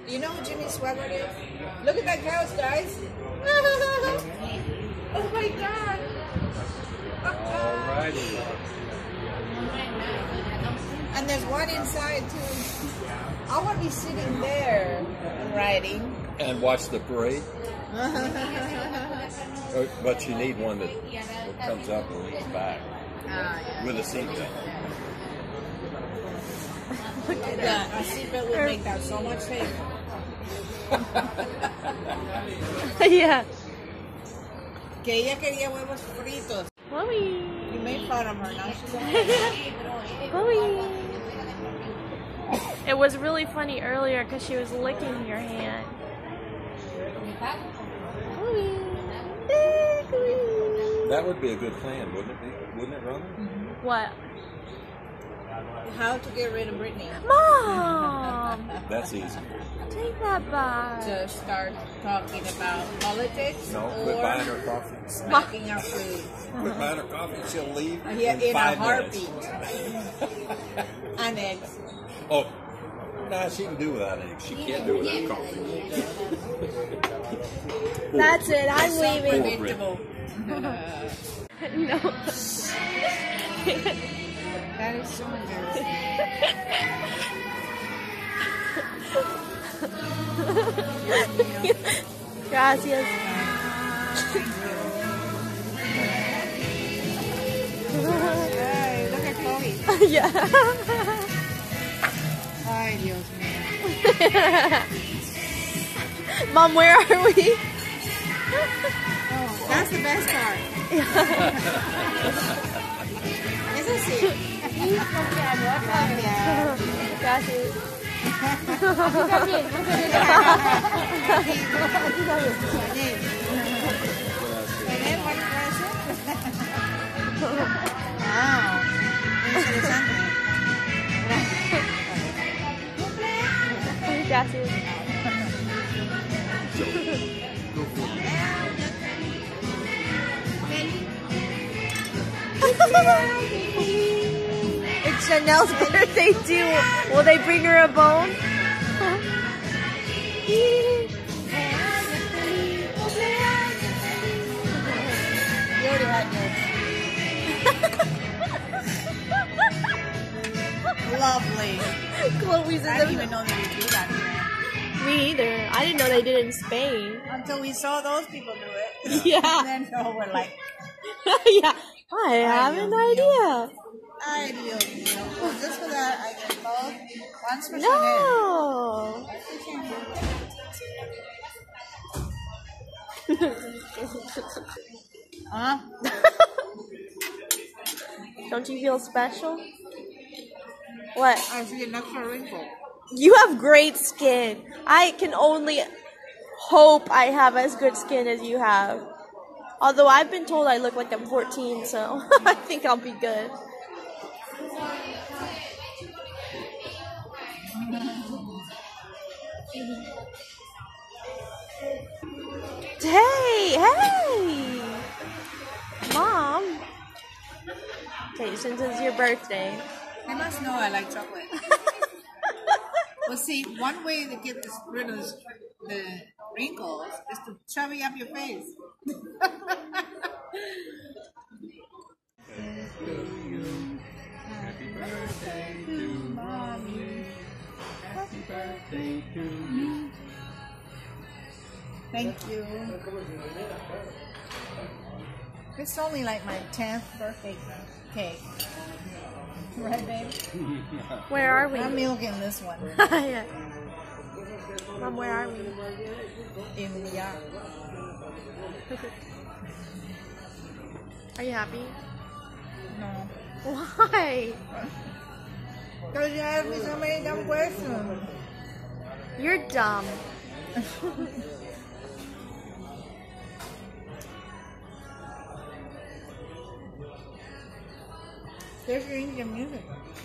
You know who Jimmy Swaggart is? Look at that couch, guys. Oh my God. Alrighty. And there's one inside too. I want to be sitting there riding. And watch the parade. But you need one that comes up and leans back with a seatbelt. Look at that. A seatbelt would make that so much safer. Yeah. Que ella quería huevos fritos. Mommy. You made fun of her, now she's Mommy. It was really funny earlier because she was licking your hand. Mommy. That would be a good plan, wouldn't it be? Wouldn't it, Ronald? What? How to get rid of Brittany. Mom! That's easy. Take that back. To start talking about politics No, or quit buying her coffee. smacking our food. Quit buying her coffee, she'll leave In in 5 a heartbeat. minutes. And eggs. Oh, nah, she can do without eggs. She can't do without coffee. That's it, I'm leaving. Predictable. No. That is so embarrassing. Gracias. Ay, look at Chloe. Yeah. Ay, Dios mío. Mom, where are we? Oh, that's the best part. Eso sí. Gracias. Wow. Interesante. Gracias. It's Chanel's birthday too. Will they bring her a bone? You already had yours. Lovely. Chloe's in I the... didn't even know they would do that here. Me either. I didn't know they did it in Spain. Until we saw those people do it. Yeah. Then we're like, Yeah. I have an idea. ay, Dios mío. Well, just for that, I get both. One's for Chanel. No. Huh? Don't you feel special? What? I see an extra wrinkle. You have great skin. I can only hope I have as good skin as you have. Although I've been told I look like I'm 14, so I think I'll be good. Hey! Mom! Okay, since it's your birthday. They must know I like chocolate. Well, see, one way to get rid of the wrinkles is to chubby up your face. Happy birthday to Mommy. Happy birthday to me. Thank you. It's only like my 10th birthday cake. Right, babe? Where are we? I'm milking this one. Yeah. Mom, where are we? In the yard. Are you happy? No. Why? Because you asked me so many dumb questions. You're dumb. There's your Indian music.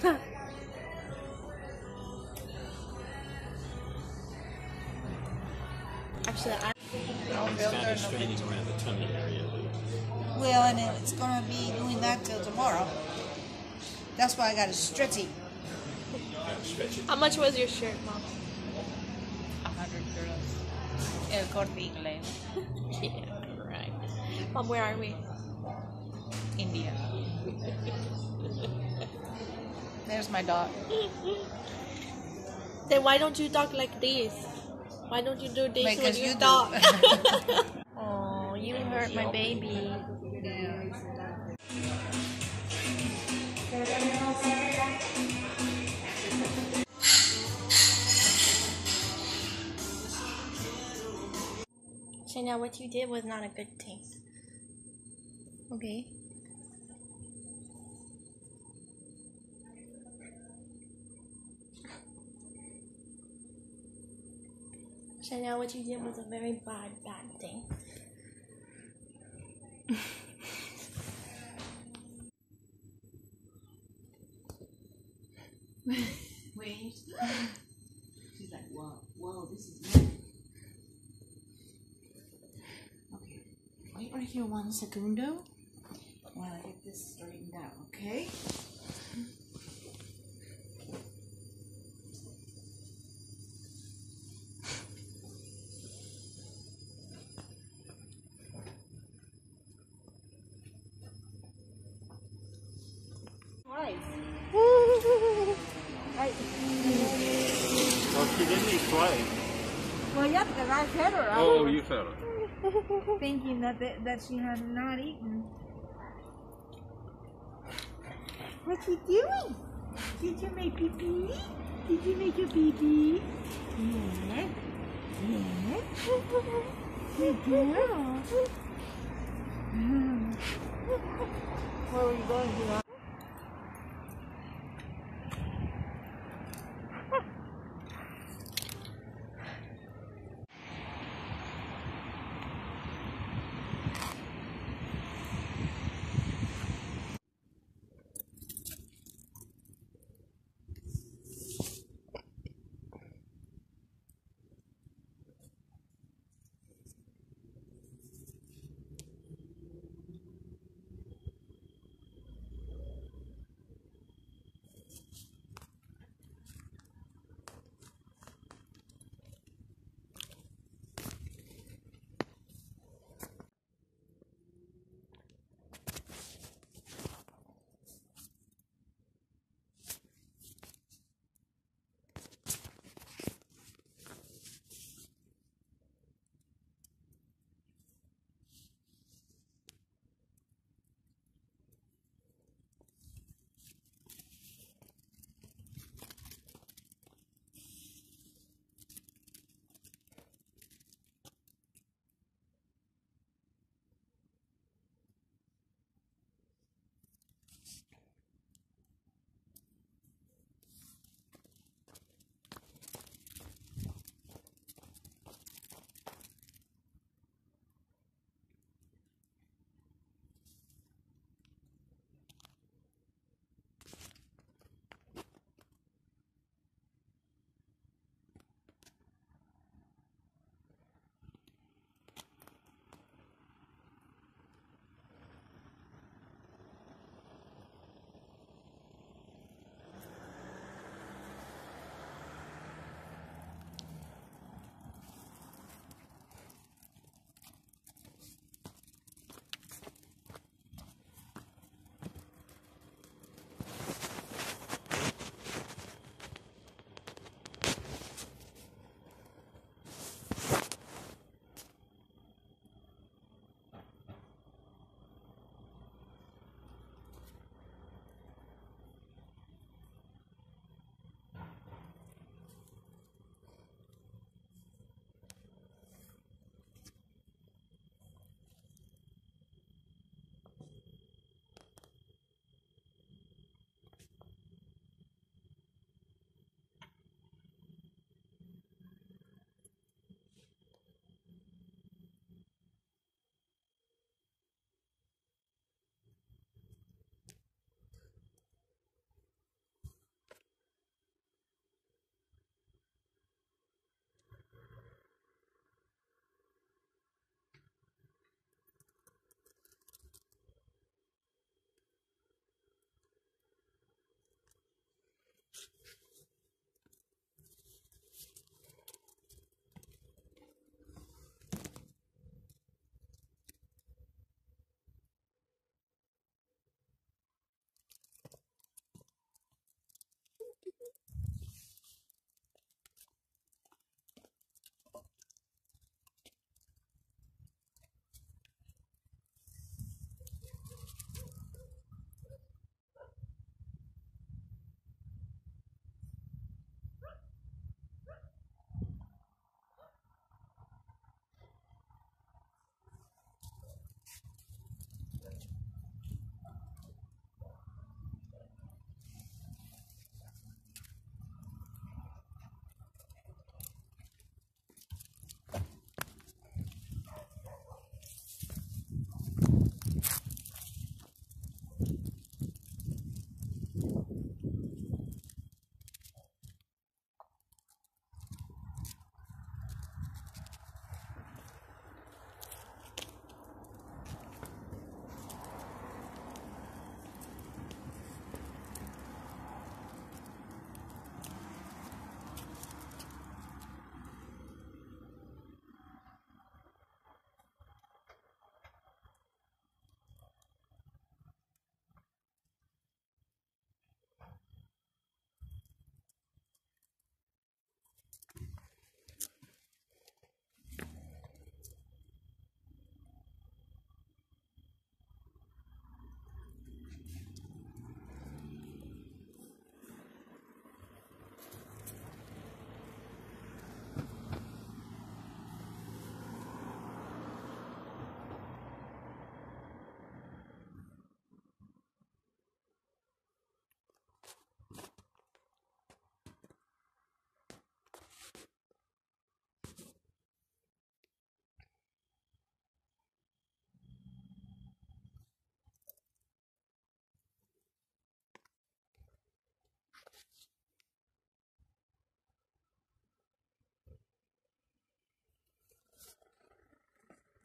Actually, It's kind of straining around the tummy area. Well, and it's going to be doing that till tomorrow. That's why I got to stretch it. Stretch it. how much was your shirt, Mom? 100 girls. El Corte Inglés, Yeah, right. Mom, where are we? India. There's my dog. Then why don't you talk like this? Why don't you do this Because when you you do. talk? Oh, you hurt my baby. Yeah. So now what you did was not a good thing. Okay. So now what you did was a very bad thing. Wait. She's like, whoa, this is new. Okay. Wait right here 1 segundo while I get this straightened out, okay? Well, she didn't eat twice. Well, yeah, because I fed her. Oh, you fed her. Thinking that she had not eaten. What you doing? Did you make pee pee? Did you make your pee pee? Yes. Yes. Good girl. Where were you going to?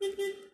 good.